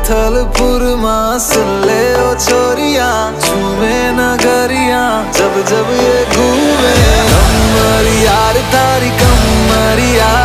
थलपुर माँ सुन ले ओ छोरिया, झूमे नगरिया जब जब ये घूमे। कमर यार तारी कमरिया